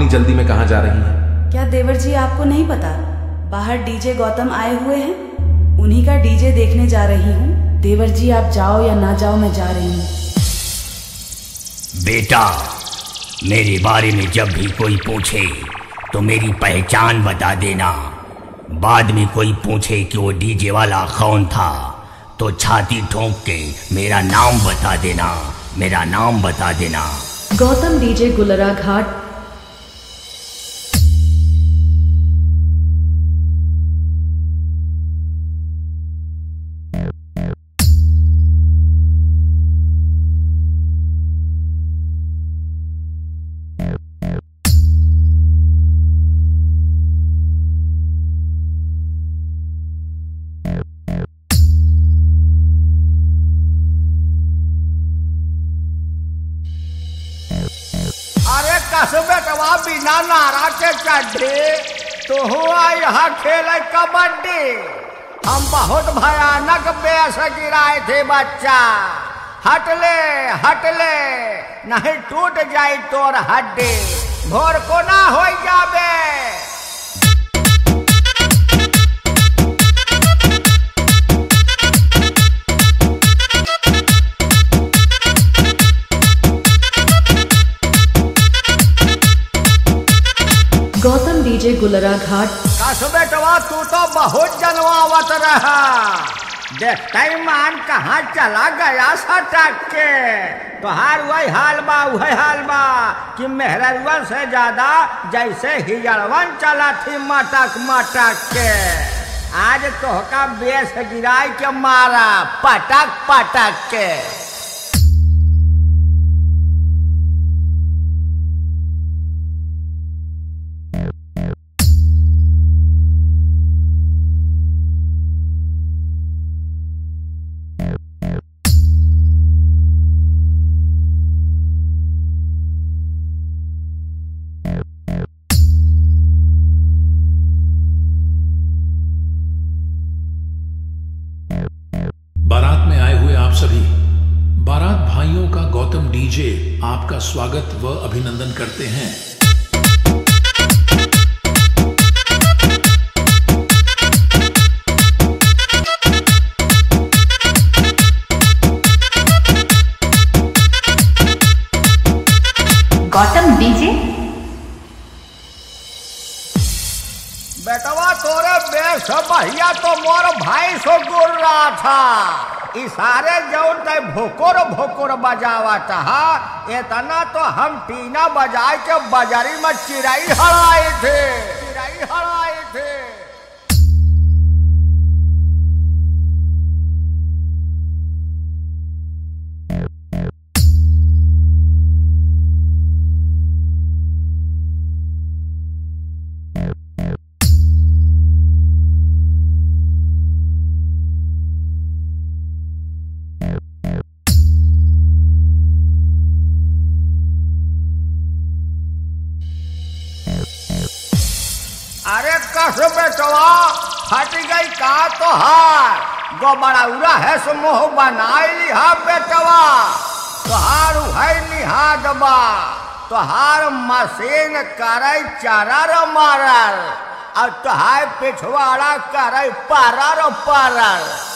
इतनी जल्दी में कहाँ जा रही हैं? क्या देवर जी आपको नहीं पता? बाहर डीजे गौतम आए हुए हैं, उन्हीं का डीजे देखने जा रही हूँ। देवर जी आप जाओ या ना जाओ, मैं जा रही हूँ। बेटा, मेरे बारे में जब भी कोई पूछे तो मेरी पहचान बता देना। बाद में कोई पूछे कि वो डीजे वाला कौन था तो छाती ठोक के मेरा नाम बता देना, मेरा नाम बता देना। गौतम डीजे गुलरा घाट। बेटवा बिना नारा के चढ़े तो हुआ यहाँ खेले कबड्डी। हम बहुत भयानक बेस गिराए थे बच्चा। हटले हटले नहीं टूट जाई तोर हड्डी, भोर को ना हो जाबे। गौतम डीजे गुलरा घाट। कस बेटवा तू तो बहुत जनवावत रहा, देखते मान कहाँ चला गया सटक के। तोहार वही हाल बा कि मेहरवन से ज्यादा जैसे हिजड़वन चला थी मटक मटक के। आज तोहका बेस गिराई के मारा पटक पटक के। बारात में आए हुए आप सभी बारात भाइयों का गौतम डीजे आपका स्वागत व अभिनंदन करते हैं। गौतम डीजे। बेटवा तोरे बेस भैया तो मोर भाई सो गुर रहा था। इशारे जौन ते भोकोर भोकोर बजावत हा, इतना तो हम टीना बजाए के बाजारी में चिराई हड़ाए थे। अरे कस बेटवा फट गई का तोहार गोबड़ाउरा है सो मोह बनाई लिहा बेटवा। तोहार है निहाद बा, तोहार मशीन करे चरर मारल और तोहार पिछवाड़ा करे परर परल।